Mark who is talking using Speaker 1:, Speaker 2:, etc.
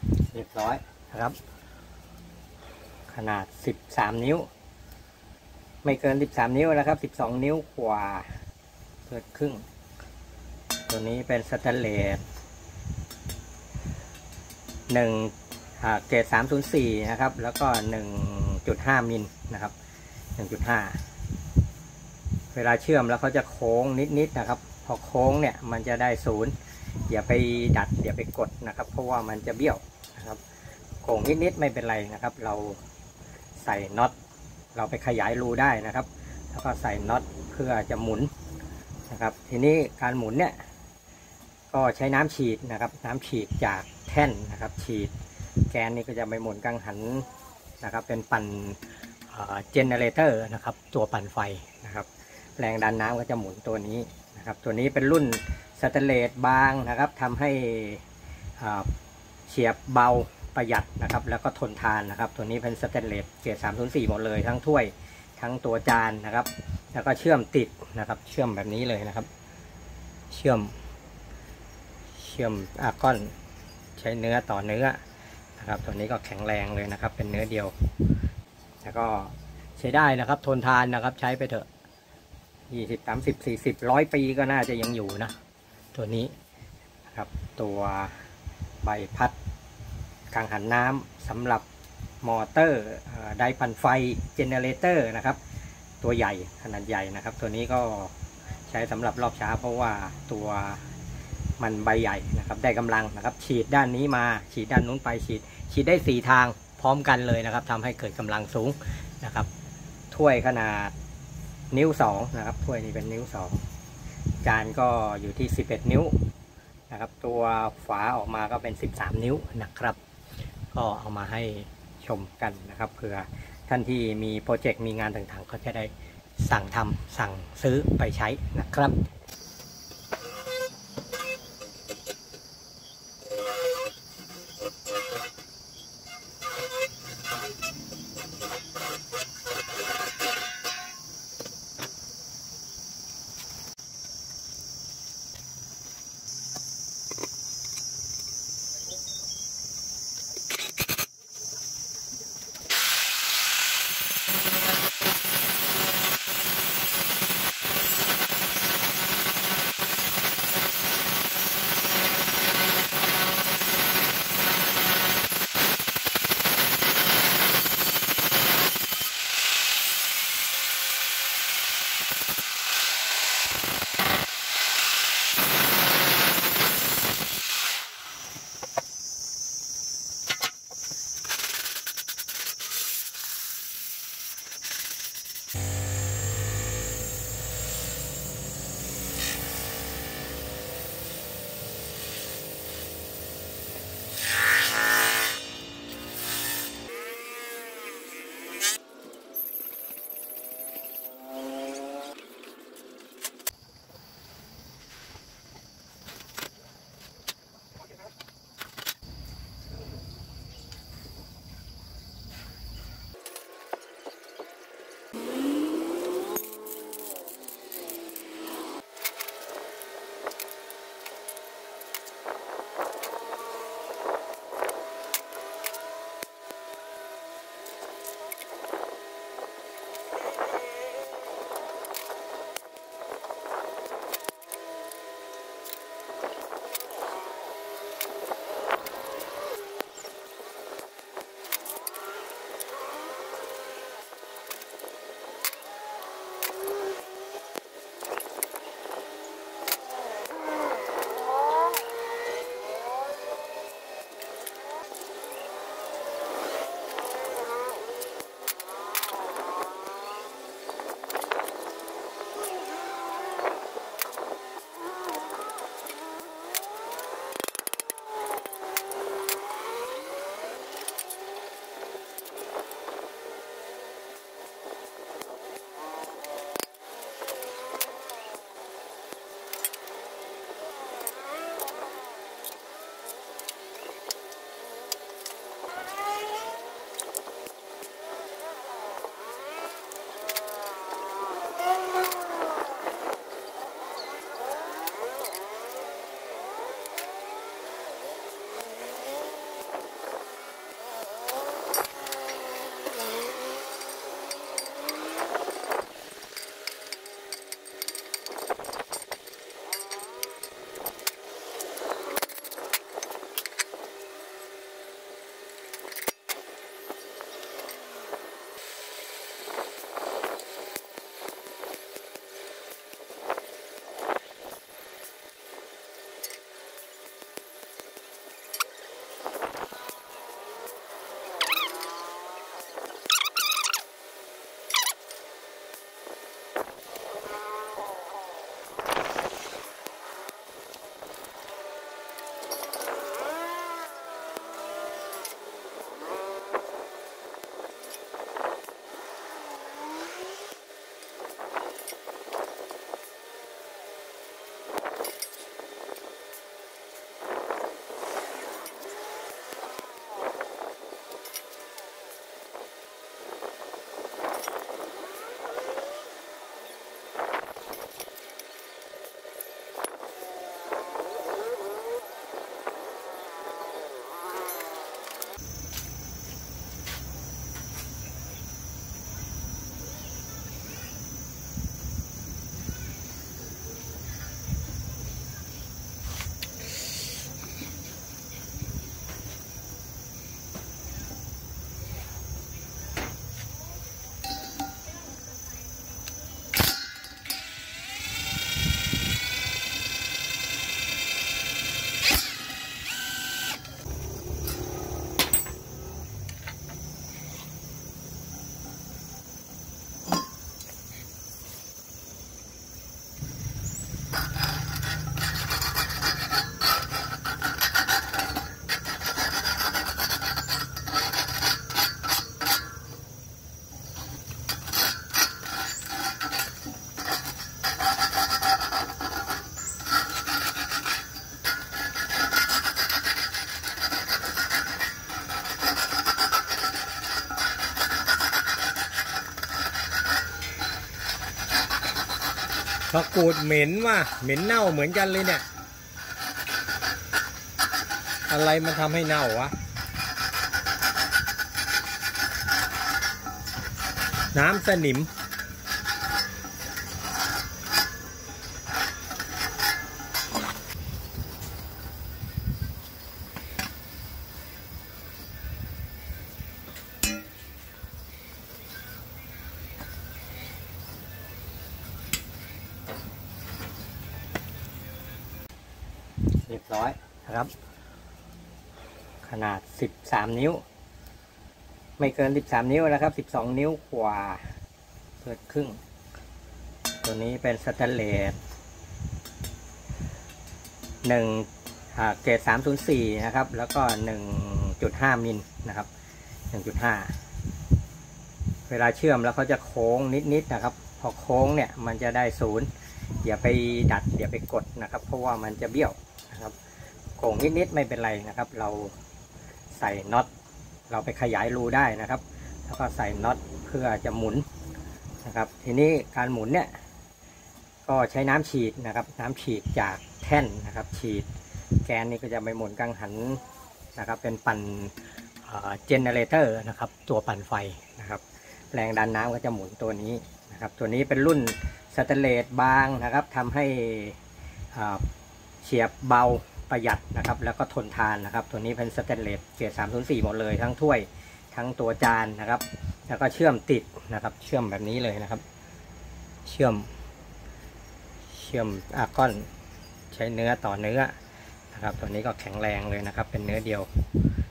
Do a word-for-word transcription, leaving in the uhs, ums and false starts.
Speaker 1: เรียบร้อยนะครับขนาดสิบสามนิ้วไม่เกินสิบสามนิ้วนะครับสิบสองนิ้วกว่าเกินครึ่งตัวนี้เป็นสแตนเลสหนึ่งเกรดสามศูนย์สี่นะครับแล้วก็ หนึ่งจุดห้า มิลนะครับ หนึ่งจุดห้า เวลาเชื่อมแล้วเขาจะโค้งนิดๆนะครับพอโค้งเนี่ยมันจะได้ศูนย์อย่าไปดัดอย่าไปกดนะครับเพราะว่ามันจะเบี้ยวนะครับโค้งนิดๆไม่เป็นไรนะครับเราใส่น็อตเราไปขยายรูได้นะครับแล้วก็ใส่น็อตเพื่อจะหมุนนะครับทีนี้การหมุนเนี่ยก็ใช้น้ำฉีดนะครับน้ำฉีดจากแท่นนะครับฉีดแกนนี้ก็จะไปหมุนกังหันนะครับเป็นปั่นเจเนเรเตอร์นะครับตัวปั่นไฟนะครับแรงดันน้ำก็จะหมุนตัวนี้นะครับตัวนี้เป็นรุ่นสแตนเลสบางนะครับทำให้เฉียบเบาประหยัดนะครับแล้วก็ทนทานนะครับตัวนี้เป็นสแตนเลสเกรดสามศูนย์สี่หมดเลยทั้งถ้วยทั้งตัวจานนะครับแล้วก็เชื่อมติดนะครับเชื่อมแบบนี้เลยนะครับเชื่อมเชื่อมอาร์กอนใช้เนื้อต่อเนื้อนะครับตัวนี้ก็แข็งแรงเลยนะครับเป็นเนื้อเดียวแล้วก็ใช้ได้นะครับทนทานนะครับใช้ไปเถอะยี่สิบ สามสิบ สี่สิบ ร้อยปีก็น่าจะยังอยู่นะตัวนี้นะครับตัวใบพัดกังหันน้ำสำหรับมอเตอร์ไดปั่นไฟเจเนเรเตอร์นะครับตัวใหญ่ขนาดใหญ่นะครับตัวนี้ก็ใช้สำหรับรอบเช้าเพราะว่าตัวมันใบใหญ่นะครับได้กำลังนะครับฉีดด้านนี้มาฉีดด้านนู้นไปฉีดฉีดได้สี่ทางพร้อมกันเลยนะครับทำให้เกิดกำลังสูงนะครับถ้วยขนาดนิ้วสองนะครับถ้วยนี้เป็นนิ้วสองจานก็อยู่ที่สิบเอ็ดนิ้วนะครับตัวฝาออกมาก็เป็นสิบสามนิ้วนะครับก็เอามาให้ชมกันนะครับเผื่อท่านที่มีโปรเจกต์มีงานต่างๆก็จะได้สั่งทำสั่งซื้อไปใช้นะครับผักกูดเหม็นว่ะเหม็นเน่าเหมือนกันเลยเนี่ยอะไรมันทำให้เน่าวะน้ำสนิมเรียบร้อยนะครับขนาดสิบสามนิ้วไม่เกินสิบสามนิ้วนะครับสิบสองนิ้วกว่าเกินครึ่งตัวนี้เป็นสแตนเลสหนึ่งเกรดสามศูนย์สี่นะครับแล้วก็หนึ่งจุดห้ามิลนะครับหนึ่งจุดห้าเวลาเชื่อมแล้วเขาจะโค้งนิดๆนะครับพอโค้งเนี่ยมันจะได้ศูนย์อย่าไปดัดอย่าไปกดนะครับเพราะว่ามันจะเบี้ยวนะครับโค้งนิดๆไม่เป็นไรนะครับเราใส่น็อตเราไปขยายรูได้นะครับแล้วก็ใส่น็อตเพื่อจะหมุนนะครับทีนี้การหมุนเนี่ยก็ใช้น้ำฉีดนะครับน้ำฉีดจากแท่นนะครับฉีดแกนนี้ก็จะไปหมุนกังหันนะครับเป็นปั่นเจเนเรเตอร์นะครับตัวปั่นไฟนะครับแรงดันน้ำก็จะหมุนตัวนี้นะครับตัวนี้เป็นรุ่นสแตนเลสบางนะครับทำให้เฉียบเบาประหยัดนะครับแล้วก็ทนทานนะครับตัวนี้เป็นสแตนเลสเกรดสามศูนย์สี่หมดเลยทั้งถ้วยทั้งตัวจานนะครับแล้วก็เชื่อมติดนะครับเชื่อมแบบนี้เลยนะครับเชื่อมเชื่อมอาร์กอนใช้เนื้อต่อเนื้อนะครับตัวนี้ก็แข็งแรงเลยนะครับเป็นเนื้อเดียว